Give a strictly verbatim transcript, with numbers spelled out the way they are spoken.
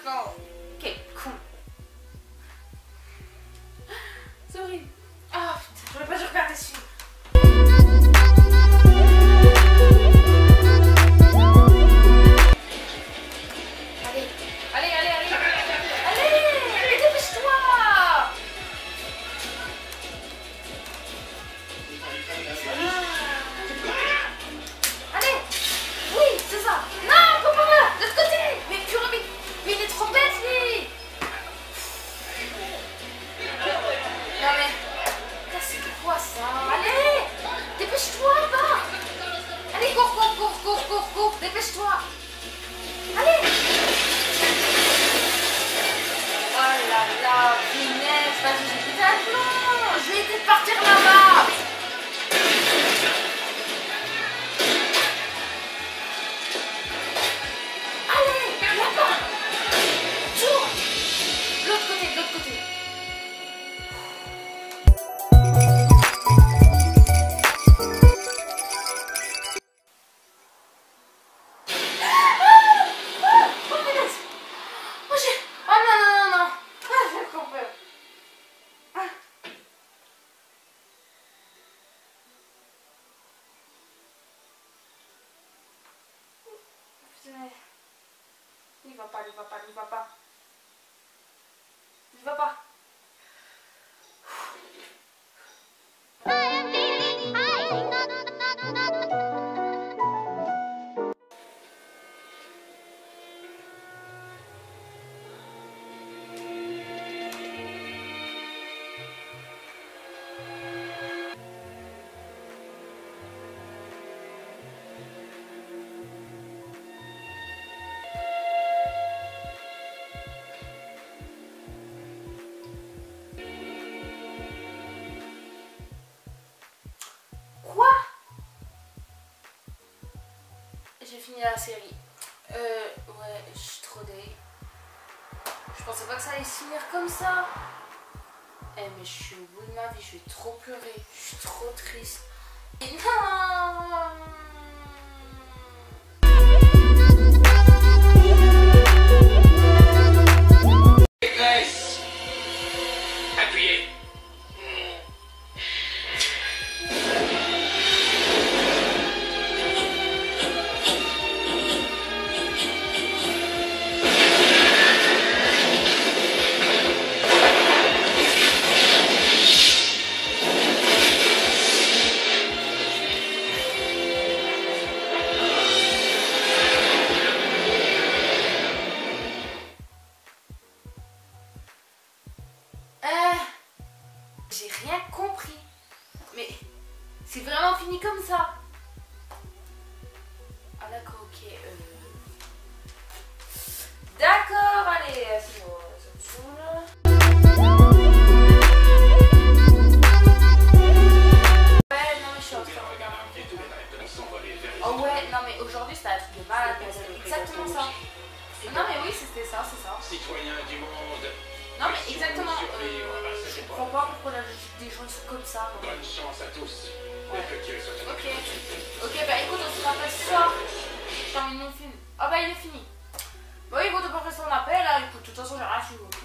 maintenant. Quel con. C'est horrible. Ah putain, j'aurais pas dû regarder ce film. Allez, allez, allez, allez. Allez, allez, dépêche-toi. Allez. Oui, c'est ça. Non, papa, de l'autre côté. Mais purée, mais, mais il est trop bête, lui. Non mais, c'est quoi ça? Allez, dépêche-toi, va. Allez, cours, cours, cours, cours, cours, cours, dépêche-toi. Allez. Oh là là, punaise, vas-y, j'ai pété un plomb. Je vais essayer de partir là-bas. Allez, là-bas. Tourne. De l'autre côté, de l'autre côté. Il va pas, il va pas, il va pas. Il va pas. J'ai fini la série. Euh, ouais, je suis trop deg. Je pensais pas que ça allait se finir comme ça. Eh, mais je suis au bout de ma vie, je vais trop pleurer. Je suis trop triste. Et non! Grace, appuyez. J'ai rien compris. Mais c'est vraiment fini comme ça. Ah d'accord, ok. Euh... D'accord, allez, c'est bon, ça me saoule. Ouais, non mais je suis en train de regarder. Oh ouais, non mais aujourd'hui c'était un truc de malade. C'était exactement ça. Non mais oui, c'était ça, c'est ça. Citoyens du monde. Non mais exactement, euh, je comprends pas pourquoi la logique des gens sont comme ça. Bonne chance à tous. Ouais. Ok, ok, bah écoute, on se rappelle ce soir. Je termine mon film. Ah bah il est fini. Bon écoute, on peut faire son appel, là, écoute, de toute façon j'ai rien à suivre.